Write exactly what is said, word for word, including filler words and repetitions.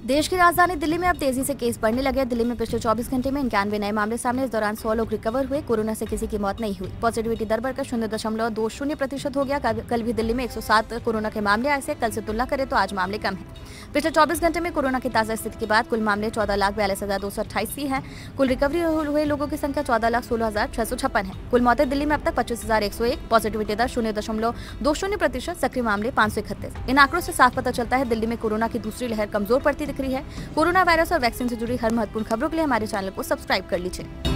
देश की राजधानी दिल्ली में अब तेजी से केस बढ़ने लगे। दिल्ली में पिछले चौबीस घंटे में इक्यानवे नए मामले सामने। इस दौरान सौ लोग रिकवर हुए। कोरोना से किसी की मौत नहीं हुई। पॉजिटिविटी दर बढ़कर शून्य दशमलव दो शून्य प्रतिशत हो गया। कल भी दिल्ली में एक सौ सात कोरोना के मामले आए थे। कल से तुलना करें तो आज मामले कम है। पिछले चौबीस घंटे में कोरोना की ताजा स्थिति के बाद कुल मामले चौदह लाख बयालीस हजार दो सौ अट्ठाईस है। कुल रिकवरी हुए लोगों की संख्या चौदह लाख सोलह हजार छह सौ छप्पन है। कुल मौतें दिल्ली में अब तक पच्चीस हजार एक सौ एक। पॉजिटिविटी दर शून्य दशमलव दो शून्य प्रतिशत। सक्रिय मामले पाँच सौ इकतीस। इन आंकड़ों से साफ पता चलता है दिल्ली में कोरोना की दूसरी लहर कमजोर पड़ती दिख रही है। कोरोना वायरस और वैक्सीन से जुड़ी हर महत्वपूर्ण खबरों के लिए हमारे चैनल को सब्सक्राइब कर लीजिए।